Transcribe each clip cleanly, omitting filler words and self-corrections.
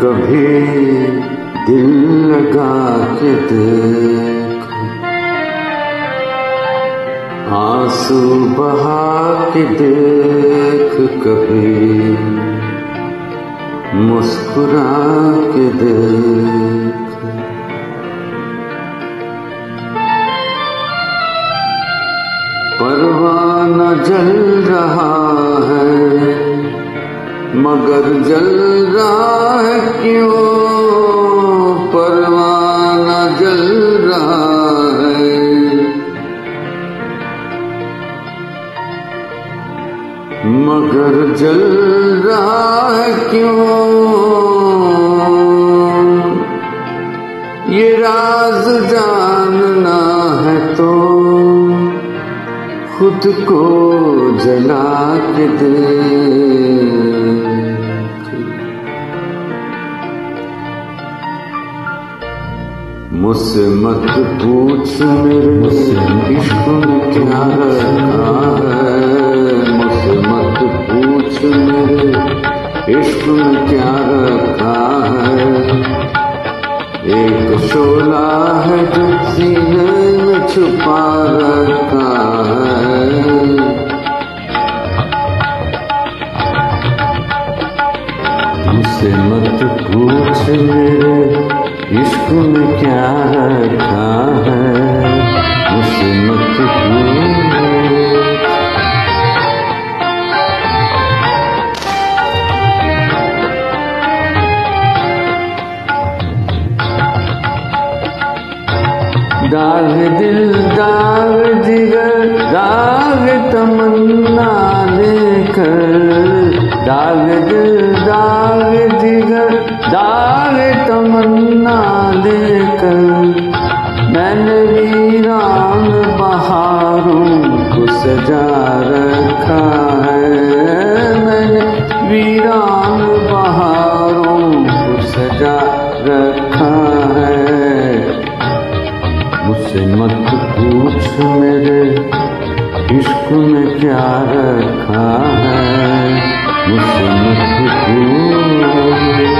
कभी दिल लगा के देख, आंसू बहा के देख, कभी मुस्कुरा के देख। परवाना जल रहा है मगर जल रहा है क्यों? परवाना जल रहा है मगर जल रहा है क्यों? ये राज जानना है तो खुद को जला के देख। मुझसे मत पूछ मेरे इश्क में क्या रखा है, मुझसे मत पूछ मेरे इश्क में क्या रखा है। एक शोला है जो सीने में छुपा रखा है। मुझसे मत पूछ मेरे इश्क में क्या रखा है, मुझसे मत पूछ। दाग दिल दाग जिगर दाग तमन्ना लेकर, दाग दिल दाग जिगर दाग तमन्ना लेकर, मैंने वीरान बहारों को सजा रखा है। मैंने वीरान बहारों को सजा रखा है। मुझसे मत पूछ मेरे इश्क में क्या रखा है, मुझसे मत पूछ।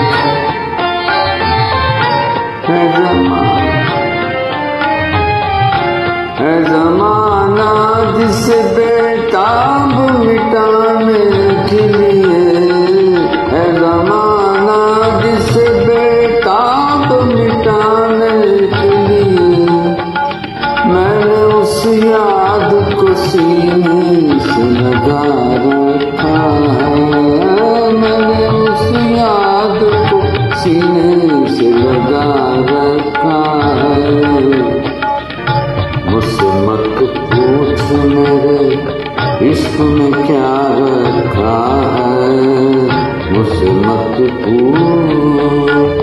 है ज़माना जिसे बेताब मिटाने के लिए, है ज़माना जिसे बेताब मिटाने के लिए, मैंने उस याद को सीने से लगा रखा है। मैंने उस याद को सीने से लगा रखा है। मुझसे मत पूछ मेरे इश्क में क्या रखा है, मुझसे मत पूछ।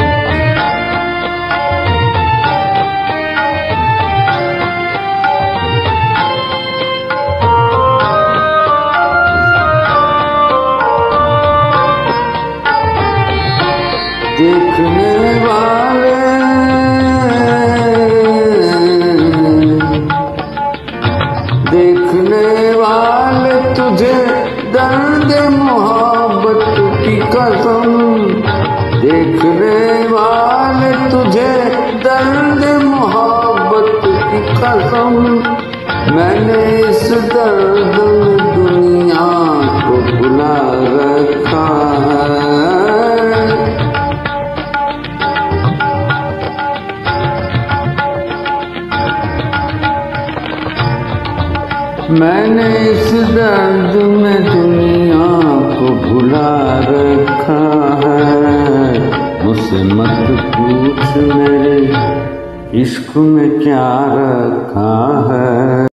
देखने वाले तुझे दर्द मोहब्बत की कसम, देखने वाले तुझे दर्द मोहब्बत की कसम। मैंने इस दर्द में दुनिया को बुला रखा है। मैंने इस दर्द में दुनिया को भुला रखा है। मुझसे मत पूछ मेरे इश्क में क्या रखा है।